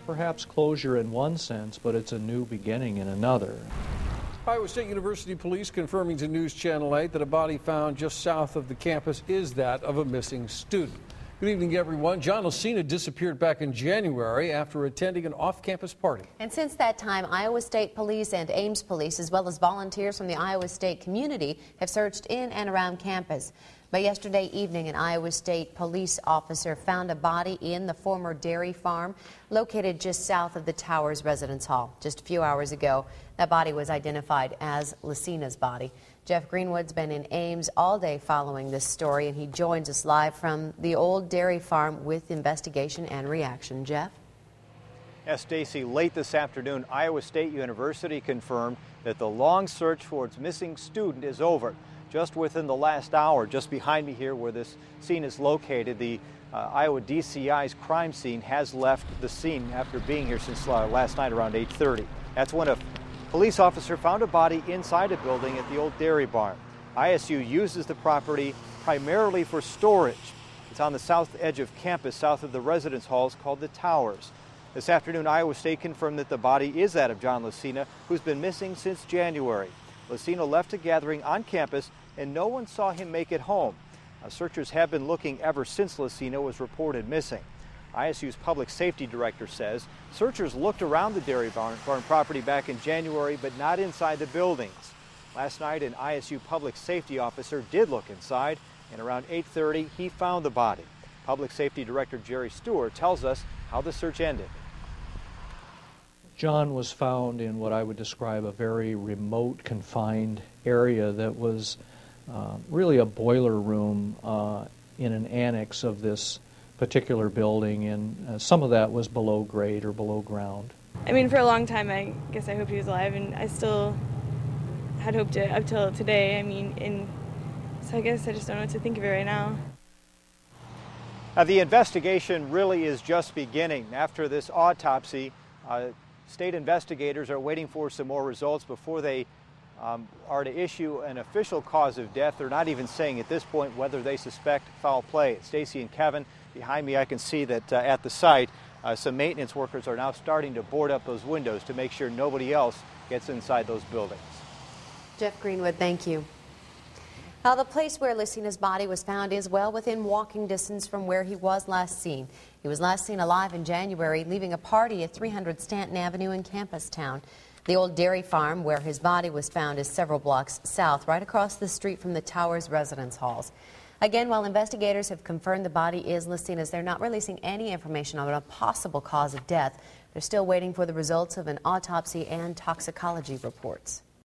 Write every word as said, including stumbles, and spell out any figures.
perhaps closure in one sense, but it's a new beginning in another. Iowa State University police confirming to News Channel eight that a body found just south of the campus is that of a missing student. Good evening, everyone. John Lucina disappeared back in January after attending an off-campus party. And since that time, Iowa State Police and Ames Police, as well as volunteers from the Iowa State community, have searched in and around campus. But yesterday evening, an Iowa State police officer found a body in the former dairy farm located just south of the Towers Residence Hall. Just a few hours ago, that body was identified as Lucina's body. Geoff Greenwood's been in Ames all day following this story, and he joins us live from the old dairy farm with investigation and reaction. Geoff? Yes, Stacy, late this afternoon, Iowa State University confirmed that the long search for its missing student is over. Just within the last hour, just behind me here where this scene is located, the uh, Iowa D C I's crime scene has left the scene after being here since uh, last night around eight thirty. That's when a police officer found a body inside a building at the old dairy barn. I S U uses the property primarily for storage. It's on the south edge of campus, south of the residence halls called the Towers. This afternoon, Iowa State confirmed that the body is that of John Lucina, who's been missing since January. Lucina left a gathering on campus and no one saw him make it home. Uh, searchers have been looking ever since Lucina was reported missing. I S U's public safety director says searchers looked around the dairy barn, barn property back in January, but not inside the buildings. Last night, an I S U public safety officer did look inside, and around eight thirty, he found the body. Public safety director Jerry Stewart tells us how the search ended. John was found in what I would describe a very remote, confined area that was uh, really a boiler room uh, in an annex of this particular building, and uh, some of that was below grade or below ground. I mean, for a long time, I guess I hoped he was alive, and I still had hoped it up till today. I mean, and so I guess I just don't know what to think of it right now. Now, the investigation really is just beginning. After this autopsy, uh, state investigators are waiting for some more results before they um, are to issue an official cause of death. They're not even saying at this point whether they suspect foul play. Stacy and Kevin, behind me, I can see that uh, at the site, uh, some maintenance workers are now starting to board up those windows to make sure nobody else gets inside those buildings. Geoff Greenwood, thank you. Now, the place where Lucina's body was found is well within walking distance from where he was last seen. He was last seen alive in January, leaving a party at three hundred Stanton Avenue in Campus Town. The old dairy farm where his body was found is several blocks south, right across the street from the Towers residence halls. Again, while investigators have confirmed the body is Lucina's, they're not releasing any information on a possible cause of death. They're still waiting for the results of an autopsy and toxicology reports.